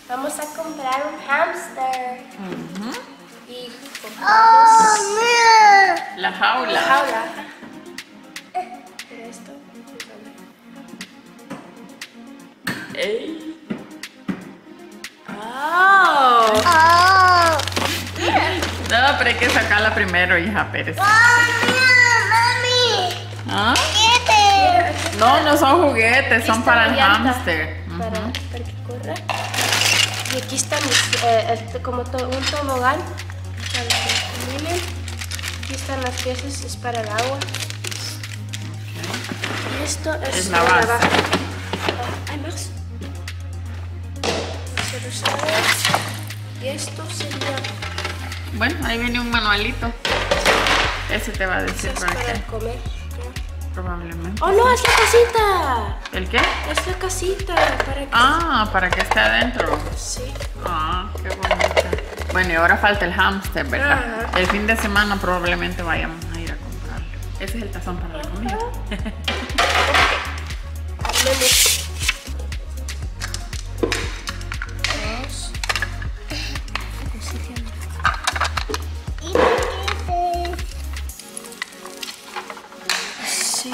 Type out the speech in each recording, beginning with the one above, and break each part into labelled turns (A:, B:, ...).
A: Vamos a comprar un hámster. Y
B: la jaula.
A: La jaula. Pero esto.
B: ¡Ey!
A: Oh.
B: No, pero hay que sacarla primero, hija Pérez. ¿Ah? No, no son juguetes, son para el hámster.
A: Para que corra. Y aquí está como un tobogán. Para que caminen. Aquí están las piezas, es para el agua. Y esto es
B: la base.
A: Hay más. Y esto sería...
B: Bueno, ahí viene un manualito. Ese te va a decir
A: es
B: para
A: para
B: qué.
A: comer.
B: Probablemente.
A: ¡Oh, no! ¡Es la casita!
B: ¿El qué?
A: Es la casita. Para que...
B: Ah, para que esté adentro.
A: Sí.
B: Ah, qué bonita. Bueno, y ahora falta el hámster, ¿verdad?
A: Ajá.
B: El fin de semana probablemente vayamos a ir a comprarlo. Ese es el tazón para la comida.
A: Armemos. Sí.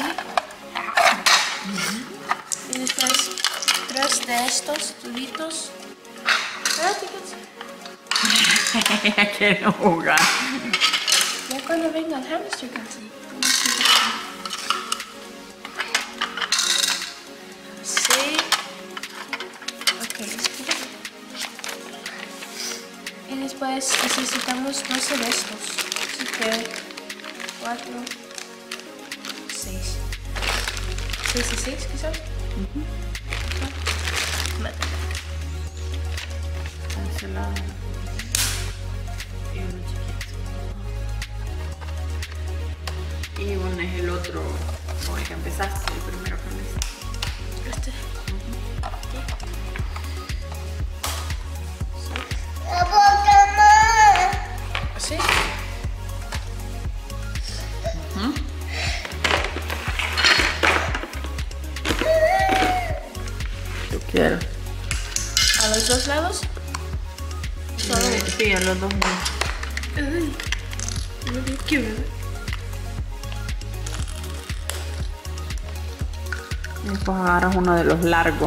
A: Y después 3 de estos tubitos.
B: Ella quiere jugar.
A: Ya cuando venga el hamster casi. Sí. Ok, espera. Y después necesitamos 12 de estos. Así que 4, 6. 6 y 6 quizás.
B: Cancelado. Y uno chiquito. Y uno es el otro con el que empezaste, el primero con este.
A: Este. ¿Así?
B: Yo quiero.
A: ¿A los dos lados?
B: Sí, a los dos.
A: Ay, no quiero.
B: Y después agarras uno de los largos.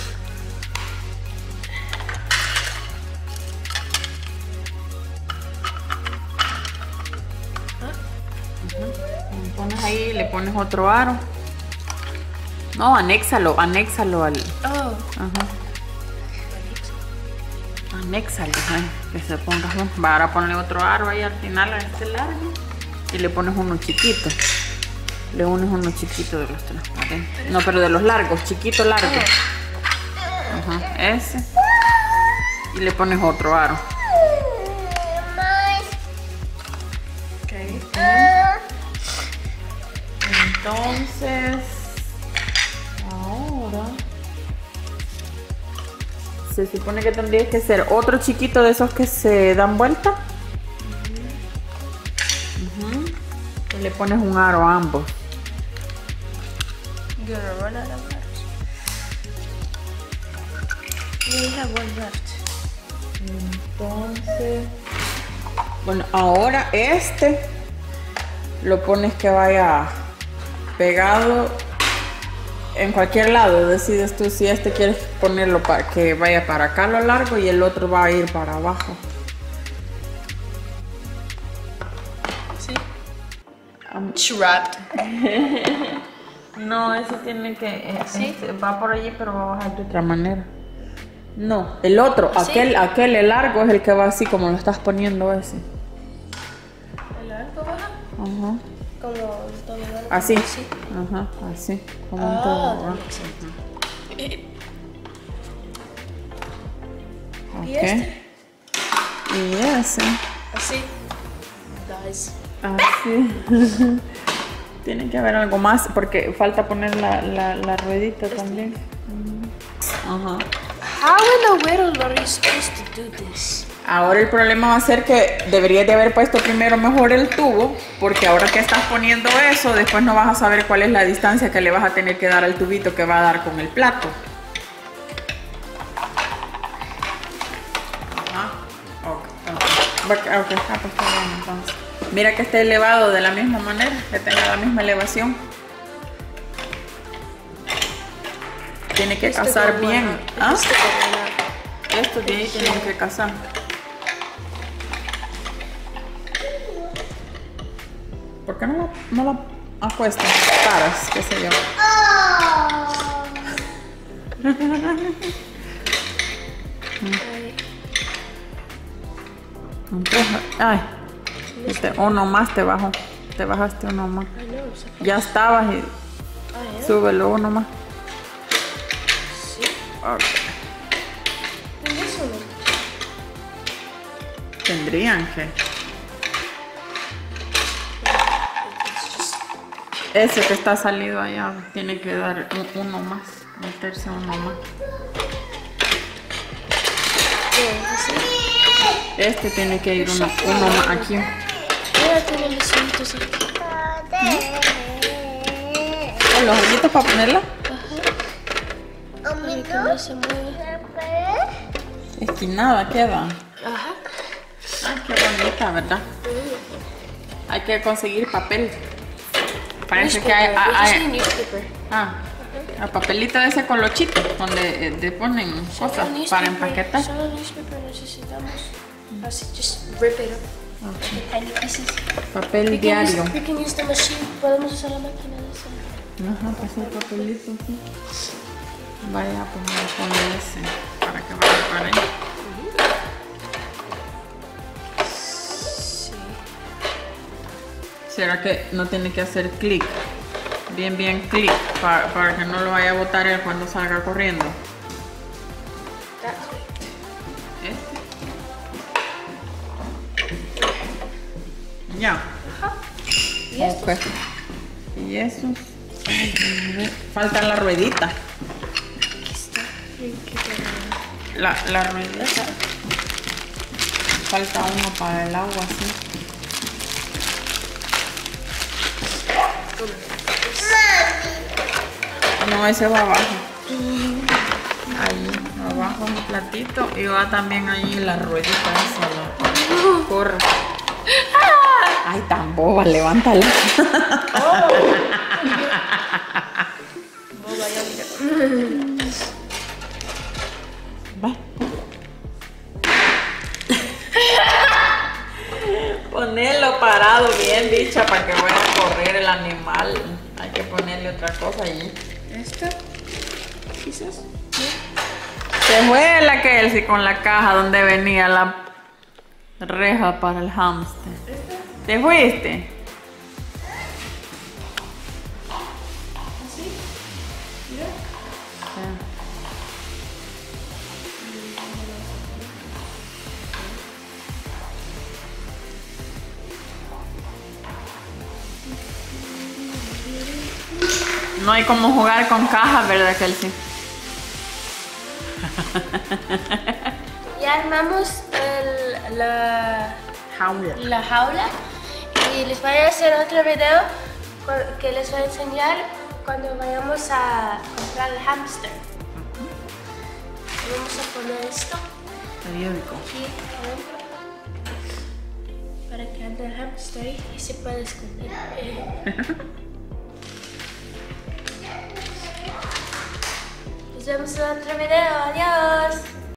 B: Lo pones ahí, le pones otro aro. No, anéxalo al...
A: Oh.
B: Ajá. Anéxalo, que se ponga junto. Va, ahora ponle otro aro ahí al final a este largo. Y le pones uno chiquito. Le unes uno chiquito de los transparentes. No, pero de los largos, chiquito largo. Ajá, ese. Y le pones otro aro.
A: Ok.
B: Entonces, ahora se supone que tendría que ser otro chiquito de esos que se dan vuelta. Y le pones un aro a ambos.
A: Gonna run out of parts. We have one left.
B: Entonces, bueno, ahora este lo pones que vaya pegado en cualquier lado. Decides tú si este quieres ponerlo para que vaya para acá a lo largo y el otro va a ir para abajo.
A: Sí. Trapped.
B: No, ese tiene que...
A: ¿Sí?
B: va por allí, pero va a bajar de otra manera. No, el otro,
A: ¿Sí?
B: aquel el largo es el que va así como lo estás poniendo ese.
A: ¿El arco baja?
B: Ajá.
A: Como el tobogán.
B: Así.
A: Así.
B: Ajá, así. Como un tobogán.
A: ¿Y
B: Ok.
A: este?
B: Y ese.
A: Así. Guys.
B: Así. Tiene que haber algo más porque falta poner la ruedita también. Ajá.
A: How in the world are you supposed to do this?
B: Ahora el problema va a ser que deberías de haber puesto primero mejor el tubo, porque ahora que estás poniendo eso, después no vas a saber cuál es la distancia que le vas a tener que dar al tubito que va a dar con el plato. Ajá. Ok, pues está bien entonces. Mira que esté elevado de la misma manera, que tenga la misma elevación. Tiene que cazar bien. ¿Ah? Estos de ahí tienen que cazar. ¿Por qué no la acuestas? Paras, qué sé yo. Ay, uno más te bajó. Te bajaste uno más. Ya estabas y súbelo uno más.
A: Sí.
B: Okay.
A: ¿Tienes uno?
B: Tendrían que. Ese que está salido allá tiene que dar uno más. Meterse uno más.
A: ¿Así?
B: Este tiene que ir uno más aquí.
A: Mira, tiene los solitos aquí.
B: ¿Los hoyitos para ponerla?
A: Para que no se mueva.
B: Esquinada queda.
A: Ajá.
B: Ay, qué bonita, ¿verdad? Hay que conseguir papel. Parece que hay el papelito ese con los chitos, donde le ponen cosas para empaquetar.
A: Solo newspaper necesitamos. Así, just rip it up. Tiny pieces.
B: Papel diario.
A: We can use the machine. Podemos usar la máquina de esa.
B: Ajá, pues el papelito aquí. Vaya, pues me pone ese para que vaya para ahí.
A: Sí.
B: ¿Será que no tiene que hacer clic? Bien clic para que no lo vaya a botar él cuando salga corriendo. Ya. Ok. Y eso. Falta la ruedita.
A: Aquí está.
B: La ruedita. Falta uno para el agua, sí. No, ese va abajo. Ahí, abajo un platito. Y va también ahí la ruedita esa. Corre. Ay, tan boba, levántala.
A: Boba, ya mira.
B: Va. Ponelo parado bien, bicha, para que vaya a correr el animal. Hay que ponerle otra cosa allí.
A: ¿Esta? ¿Quizás?
B: Se fue la Kelsey con la caja donde venía la reja para el hámster. ¿Te fuiste?
A: ¿Así? Mira.
B: No hay como jugar con cajas, ¿verdad, Kelsey?
A: Ya armamos la jaula y les voy a hacer otro video que les voy a enseñar cuando vayamos a comprar el hámster. Vamos a poner esto
B: Periódico.
A: aquí adentro para que ande el hámster y se pueda esconder. Nos vemos en otro video. Adiós.